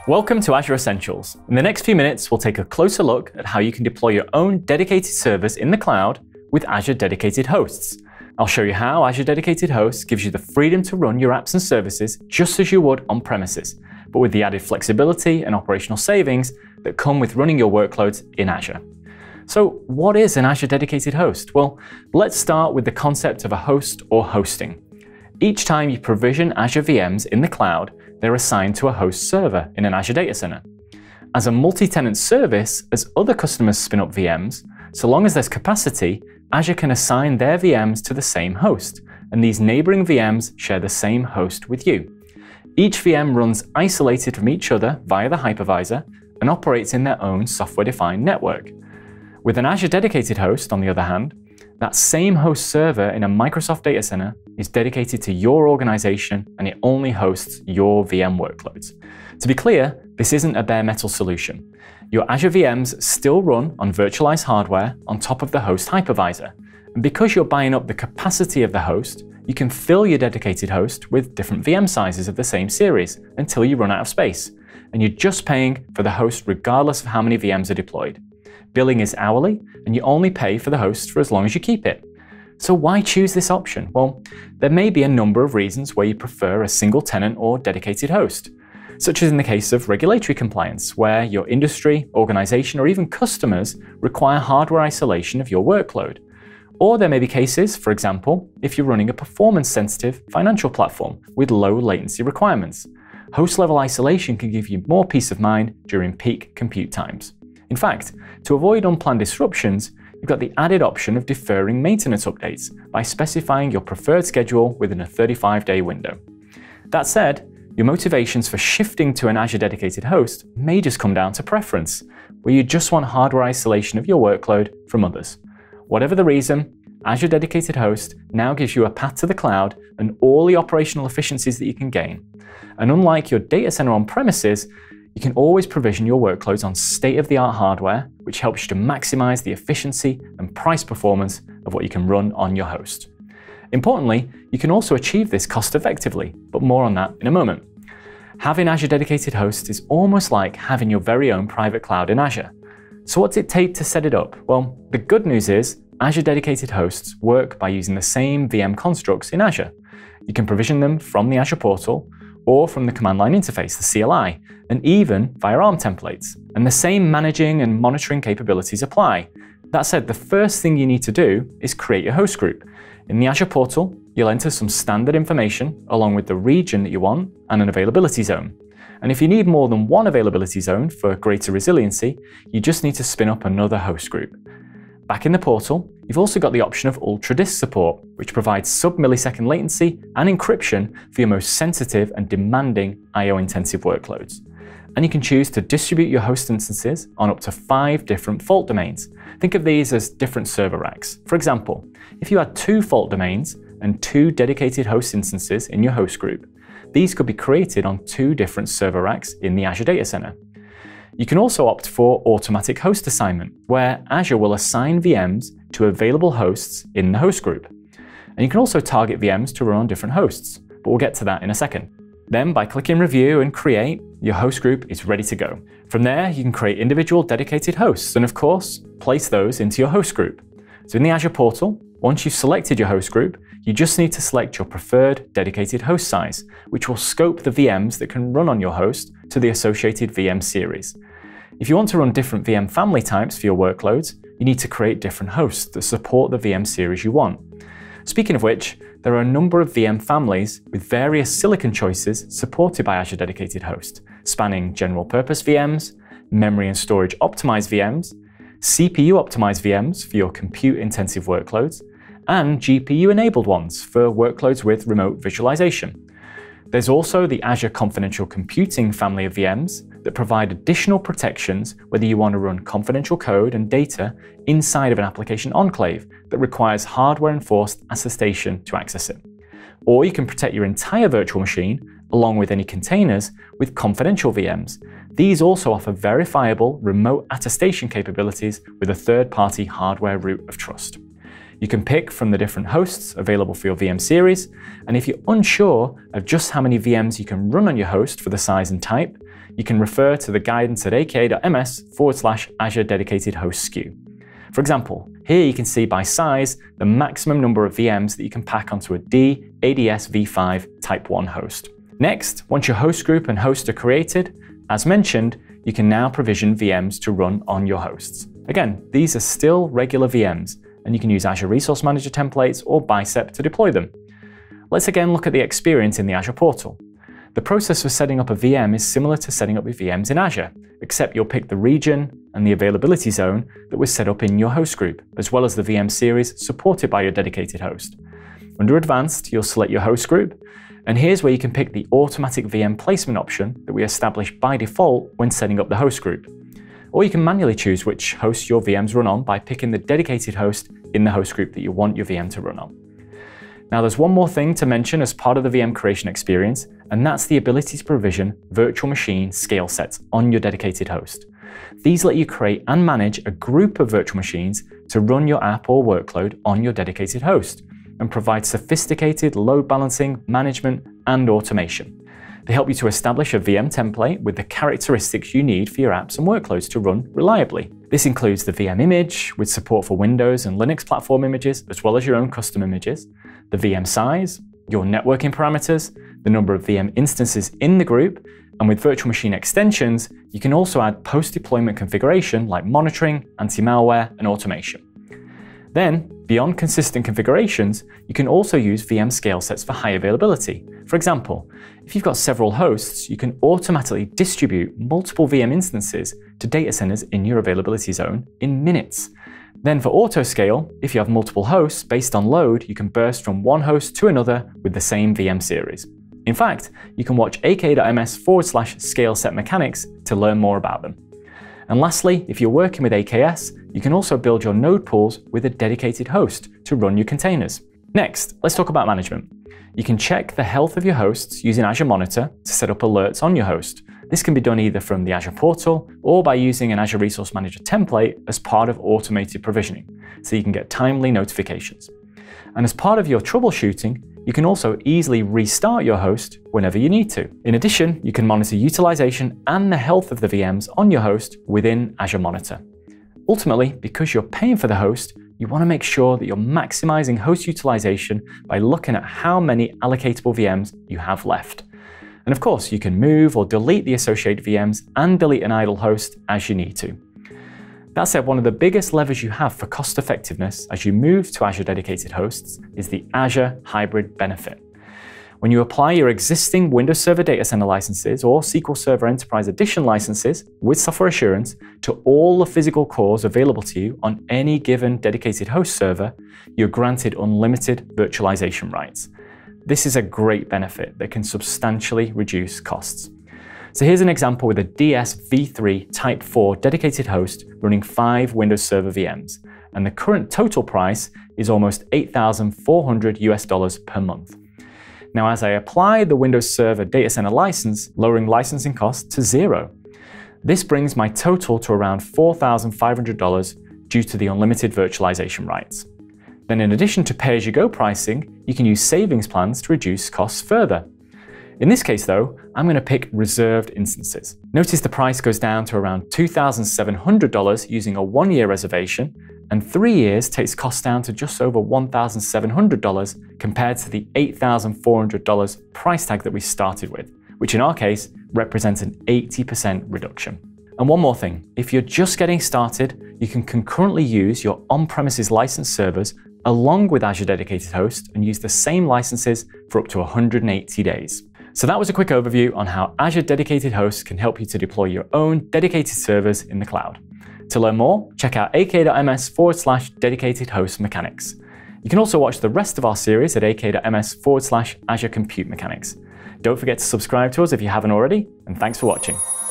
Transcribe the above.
Welcome to Azure Essentials. In the next few minutes, we'll take a closer look at how you can deploy your own dedicated servers in the cloud with Azure Dedicated Hosts. I'll show you how Azure Dedicated Hosts gives you the freedom to run your apps and services just as you would on premises, but with the added flexibility and operational savings that come with running your workloads in Azure. So what is an Azure Dedicated Host? Well, let's start with the concept of a host or hosting. Each time you provision Azure VMs in the cloud, they're assigned to a host server in an Azure data center. As a multi-tenant service, as other customers spin up VMs, so long as there's capacity, Azure can assign their VMs to the same host, and these neighboring VMs share the same host with you. Each VM runs isolated from each other via the hypervisor and operates in their own software-defined network. With an Azure Dedicated Host, on the other hand, that same host server in a Microsoft data center is dedicated to your organization and it only hosts your VM workloads. To be clear, this isn't a bare metal solution. Your Azure VMs still run on virtualized hardware on top of the host hypervisor. And because you're buying up the capacity of the host, you can fill your dedicated host with different VM sizes of the same series until you run out of space. And you're just paying for the host regardless of how many VMs are deployed. Billing is hourly, and you only pay for the host for as long as you keep it. So why choose this option? Well, there may be a number of reasons why you prefer a single tenant or dedicated host, such as in the case of regulatory compliance, where your industry, organization, or even customers require hardware isolation of your workload. Or there may be cases, for example, if you're running a performance-sensitive financial platform with low latency requirements. Host-level isolation can give you more peace of mind during peak compute times. In fact, to avoid unplanned disruptions, you've got the added option of deferring maintenance updates by specifying your preferred schedule within a 35-day window. That said, your motivations for shifting to an Azure Dedicated Host may just come down to preference, where you just want hardware isolation of your workload from others. Whatever the reason, Azure Dedicated Host now gives you a path to the cloud and all the operational efficiencies that you can gain. And unlike your data center on premises, you can always provision your workloads on state-of-the-art hardware, which helps you to maximize the efficiency and price performance of what you can run on your host. Importantly, you can also achieve this cost-effectively, but more on that in a moment. Having Azure Dedicated Host is almost like having your very own private cloud in Azure. So what's it take to set it up? Well, the good news is Azure Dedicated Hosts work by using the same VM constructs in Azure. You can provision them from the Azure portal, or from the command line interface, the CLI, and even via ARM templates. And the same managing and monitoring capabilities apply. That said, the first thing you need to do is create your host group. In the Azure portal, you'll enter some standard information along with the region that you want and an availability zone. And if you need more than one availability zone for greater resiliency, you just need to spin up another host group. Back in the portal, you've also got the option of ultra-disk support, which provides sub-millisecond latency and encryption for your most sensitive and demanding I/O-intensive workloads. And you can choose to distribute your host instances on up to 5 different fault domains. Think of these as different server racks. For example, if you had 2 fault domains and 2 dedicated host instances in your host group, these could be created on 2 different server racks in the Azure data center. You can also opt for automatic host assignment, where Azure will assign VMs to available hosts in the host group. And you can also target VMs to run on different hosts, but we'll get to that in a second. Then by clicking Review and Create, your host group is ready to go. From there, you can create individual dedicated hosts and of course, place those into your host group. So in the Azure portal, once you've selected your host group, you just need to select your preferred dedicated host size, which will scope the VMs that can run on your host to the associated VM series. If you want to run different VM family types for your workloads, you need to create different hosts that support the VM series you want. Speaking of which, there are a number of VM families with various silicon choices supported by Azure Dedicated Host, spanning general purpose VMs, memory and storage optimized VMs, CPU optimized VMs for your compute intensive workloads, and GPU enabled ones for workloads with remote visualization. There's also the Azure Confidential Computing family of VMs that provide additional protections whether you want to run confidential code and data inside of an application enclave that requires hardware-enforced attestation to access it. Or you can protect your entire virtual machine, along with any containers, with confidential VMs. These also offer verifiable remote attestation capabilities with a third-party hardware root of trust. You can pick from the different hosts available for your VM series, and if you're unsure of just how many VMs you can run on your host for the size and type, you can refer to the guidance at aka.ms/Azure Dedicated Host SKU. For example, here you can see by size the maximum number of VMs that you can pack onto a ADS v5 Type 1 host. Next, once your host group and host are created, as mentioned, you can now provision VMs to run on your hosts. Again, these are still regular VMs, and you can use Azure Resource Manager templates or Bicep to deploy them. Let's again look at the experience in the Azure portal. The process for setting up a VM is similar to setting up your VMs in Azure, except you'll pick the region and the availability zone that was set up in your host group, as well as the VM series supported by your dedicated host. Under Advanced, you'll select your host group, and here's where you can pick the automatic VM placement option that we establish by default when setting up the host group. Or you can manually choose which host your VMs run on by picking the dedicated host in the host group that you want your VM to run on. Now there's one more thing to mention as part of the VM creation experience, and that's the ability to provision virtual machine scale sets on your dedicated host. These let you create and manage a group of virtual machines to run your app or workload on your dedicated host, and provide sophisticated load balancing, management, and automation. They help you to establish a VM template with the characteristics you need for your apps and workloads to run reliably. This includes the VM image with support for Windows and Linux platform images, as well as your own custom images, the VM size, your networking parameters, the number of VM instances in the group, and with virtual machine extensions, you can also add post-deployment configuration like monitoring, anti-malware, and automation. Then, beyond consistent configurations, you can also use VM scale sets for high availability. For example, if you've got several hosts, you can automatically distribute multiple VM instances to data centers in your availability zone in minutes. Then for auto-scale, if you have multiple hosts based on load, you can burst from one host to another with the same VM series. In fact, you can watch aka.ms/scale set mechanics to learn more about them. And lastly, if you're working with AKS, you can also build your node pools with a dedicated host to run your containers. Next, let's talk about management. You can check the health of your hosts using Azure Monitor to set up alerts on your host. This can be done either from the Azure portal or by using an Azure Resource Manager template as part of automated provisioning, so you can get timely notifications. And as part of your troubleshooting, you can also easily restart your host whenever you need to. In addition, you can monitor utilization and the health of the VMs on your host within Azure Monitor. Ultimately, because you're paying for the host, you want to make sure that you're maximizing host utilization by looking at how many allocatable VMs you have left. And of course, you can move or delete the associated VMs and delete an idle host as you need to. That said, one of the biggest levers you have for cost effectiveness as you move to Azure Dedicated Hosts is the Azure Hybrid benefit. When you apply your existing Windows Server Data Center licenses or SQL Server Enterprise Edition licenses with software assurance to all the physical cores available to you on any given dedicated host server, you're granted unlimited virtualization rights. This is a great benefit that can substantially reduce costs. So here's an example with a DS v3 Type 4 dedicated host running 5 Windows Server VMs, and the current total price is almost $8,400 per month. Now, as I apply the Windows Server Data Center license, lowering licensing costs to $0. This brings my total to around $4,500 due to the unlimited virtualization rights. Then in addition to pay-as-you-go pricing, you can use savings plans to reduce costs further. In this case though, I'm going to pick reserved instances. Notice the price goes down to around $2,700 using a 1-year reservation, and 3 years takes costs down to just over $1,700 compared to the $8,400 price tag that we started with, which in our case represents an 80% reduction. And one more thing, if you're just getting started, you can concurrently use your on-premises license servers along with Azure Dedicated Host and use the same licenses for up to 180 days. So that was a quick overview on how Azure Dedicated Host can help you to deploy your own dedicated servers in the cloud. To learn more, check out aka.ms/dedicated host mechanics. You can also watch the rest of our series at aka.ms/Azure Compute Mechanics. Don't forget to subscribe to us if you haven't already, and thanks for watching.